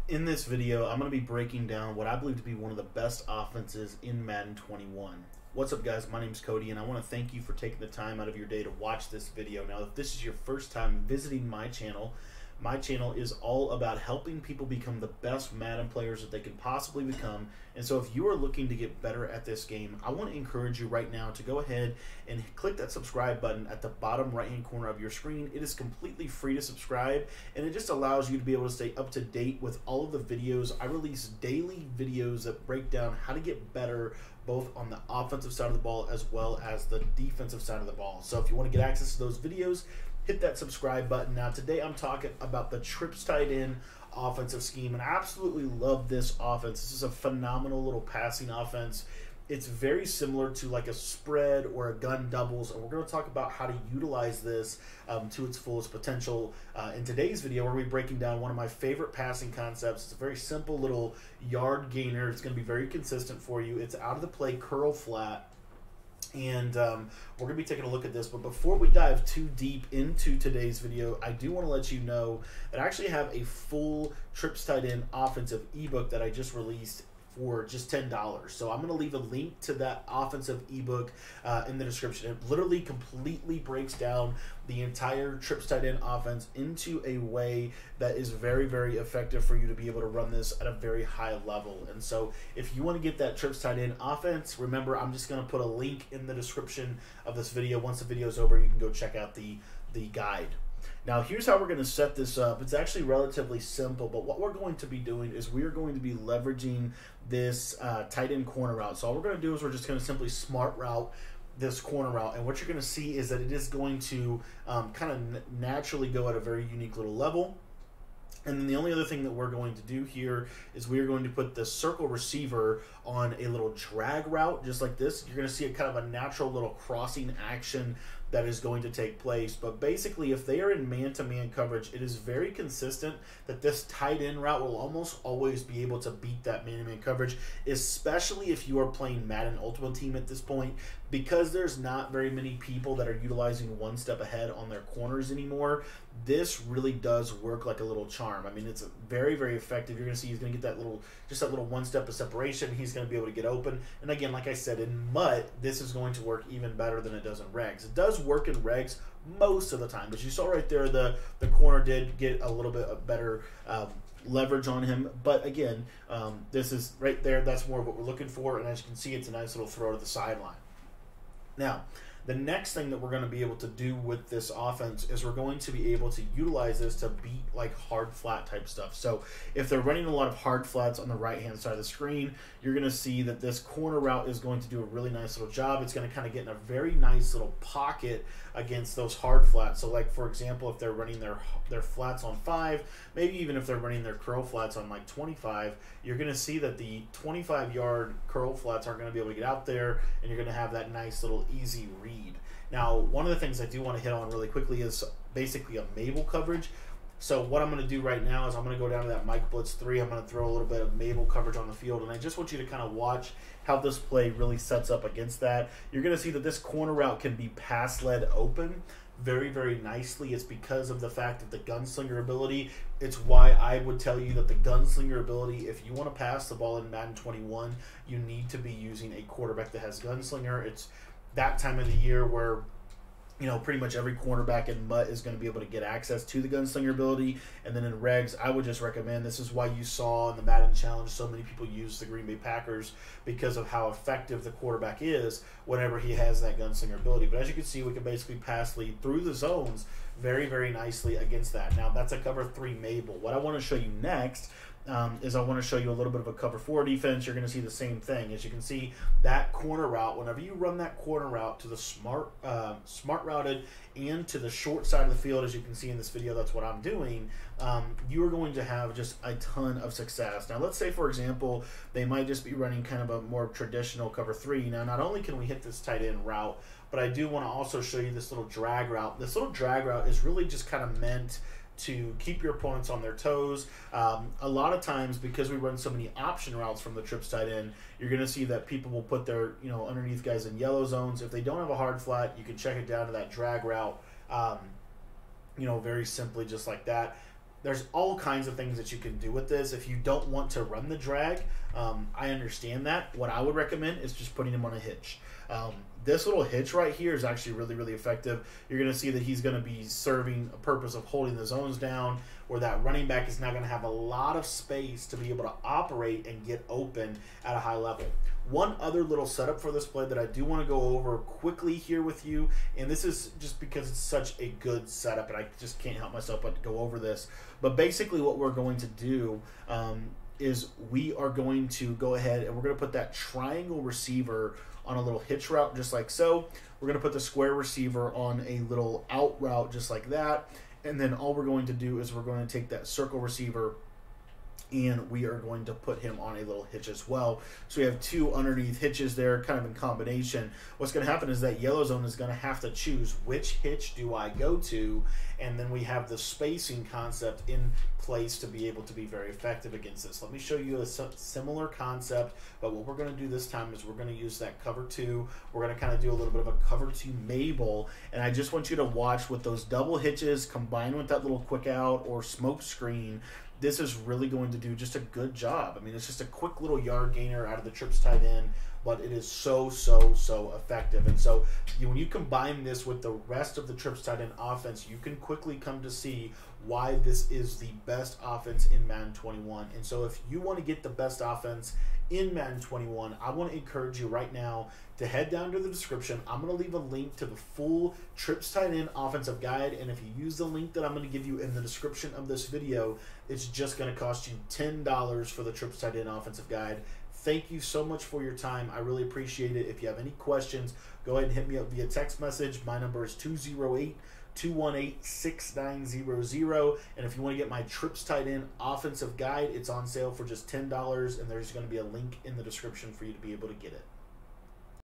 In this video, I'm going to be breaking down what I believe to be one of the best offenses in Madden 21. What's up, guys? My name's Cody, and I want to thank you for taking the time out of your day to watch this video. Now, if this is your first time visiting my channel is all about helping people become the best Madden players that they can possibly become. And so if you are looking to get better at this game, I want to encourage you right now to go ahead and click that subscribe button at the bottom right hand corner of your screen. It is completely free to subscribe, and it just allows you to be able to stay up to date with all of the videos. I release daily videos that break down how to get better both on the offensive side of the ball as well as the defensive side of the ball. So if you want to get access to those videos, hit that subscribe button. Now today I'm talking about the trips tight end offensive scheme, and I absolutely love this offense. This is a phenomenal little passing offense. It's very similar to like a spread or a gun doubles, and we're going to talk about how to utilize this to its fullest potential. In today's video, we're going to be breaking down one of my favorite passing concepts. It's a very simple little yard gainer. It's going to be very consistent for you. It's out of the play curl flat. And we're going to be taking a look at this, but before we dive too deep into today's video, I do want to let you know that I actually have a full trips tight end offensive ebook that I just released for just $10. So I'm going to leave a link to that offensive ebook in the description. It literally completely breaks down the entire trips tight end offense into a way that is very, very effective for you to be able to run this at a very high level. And so if you want to get that trips tight end offense, remember, I'm just going to put a link in the description of this video. Once the video is over, you can go check out the guide. Now, here's how we're going to set this up. It's actually relatively simple, but what we're going to be doing is we're going to be leveraging this tight end corner route. So all we're going to do is we're just going to simply smart route this corner route, and what you're going to see is that it is going to kind of naturally go at a very unique little level. And then the only other thing that we're going to do here is we are going to put the circle receiver on a little drag route, just like this. You're going to see a kind of a natural little crossing action that is going to take place. But basically, if they are in man-to-man coverage, it is very consistent that this tight end route will almost always be able to beat that man-to-man coverage, especially if you are playing Madden Ultimate Team at this point, because there's not very many people that are utilizing one step ahead on their corners anymore. This really does work like a little charm. I mean, it's very, very effective. You're going to see he's going to get that little, just that little one step of separation. He's going to be able to get open. And again, like I said, in MUT, this is going to work even better than it does in regs. It does work in regs most of the time, but you saw right there the corner did get a little bit of better leverage on him. But again, this is right there. That's more of what we're looking for. And as you can see, it's a nice little throw to the sideline. Now, the next thing that we're going to be able to do with this offense is we're going to be able to utilize this to beat like hard flat type stuff. So if they're running a lot of hard flats on the right hand side of the screen, you're going to see that this corner route is going to do a really nice little job. It's going to kind of get in a very nice little pocket against those hard flats. So like, for example, if they're running their flats on 5, maybe even if they're running their curl flats on like 25, you're going to see that the 25-yard curl flats aren't going to be able to get out there, and you're going to have that nice little easy read. Now, one of the things I do want to hit on really quickly is basically a Mabel coverage. So what I'm going to do right now is I'm going to go down to that Mike Blitz 3. I'm going to throw a little bit of Mabel coverage on the field, and I just want you to kind of watch how this play really sets up against that. You're going to see that this corner route can be pass-led open very, very nicely. It's because of the fact that the gunslinger ability. It's why I would tell you that the gunslinger ability, if you want to pass the ball in Madden 21, you need to be using a quarterback that has gunslinger. It's that time of the year where, you know, pretty much every cornerback in MUT is going to be able to get access to the gunslinger ability. And then in regs, I would just recommend, this is why you saw in the Madden Challenge so many people use the Green Bay Packers, because of how effective the quarterback is whenever he has that gunslinger ability. But as you can see, we can basically pass lead through the zones very, very nicely against that. Now, that's a cover 3 Mabel. What I want to show you next is I want to show you a little bit of a cover 4 defense. You're going to see the same thing. As you can see, that corner route, whenever you run that corner route to the smart routed and to the short side of the field, as you can see in this video, that's what I'm doing, you are going to have just a ton of success. Now, let's say, for example, they might just be running kind of a more traditional cover 3. Now, not only can we hit this tight end route, but I do want to also show you this little drag route. This little drag route is really just kind of meant to keep your opponents on their toes. A lot of times, because we run so many option routes from the trips tight end, you're going to see that people will put their, underneath guys in yellow zones. If they don't have a hard flat, you can check it down to that drag route, very simply just like that. there's all kinds of things that you can do with this. If you don't want to run the drag, I understand that. What I would recommend is just putting him on a hitch. This little hitch right here is actually really, really effective. You're going to see that he's going to be serving a purpose of holding the zones down, where that running back is now going to have a lot of space to be able to operate and get open at a high level. One other little setup for this play that I do want to go over quickly here with you, and this is just because it's such a good setup and I just can't help myself but to go over this. But basically what we're going to do is we are going to go ahead and we're going to put that triangle receiver on a little hitch route just like so. We're going to put the square receiver on a little out route just like that. And then all we're going to do is we're going to take that circle receiver and we are going to put him on a little hitch as well. So we have two underneath hitches there kind of in combination. What's going to happen is that yellow zone is going to have to choose which hitch do I go to, and then we have the spacing concept in place to be able to be very effective against this. Let me show you a similar concept, but what we're going to do this time is we're going to use that cover two. We're going to kind of do a little bit of a cover two Mabel, and I just want you to watch with those double hitches combined with that little quick out or smoke screen. This is really going to do just a good job. I mean, it's just a quick little yard gainer out of the trips tight end, but it is so effective. And so when you combine this with the rest of the trips tight end offense, you can quickly come to see why this is the best offense in Madden 21. And so if you want to get the best offense in Madden 21, I want to encourage you right now to head down to the description. I'm going to leave a link to the full trips tight end offensive guide, and if you use the link that I'm going to give you in the description of this video, it's just going to cost you $10 for the trips tight end offensive guide. Thank you so much for your time. I really appreciate it. If you have any questions, go ahead and hit me up via text message. My number is 208-218-6900. And if you want to get my trips tight end offensive guide, it's on sale for just $10, and there's going to be a link in the description for you to be able to get it.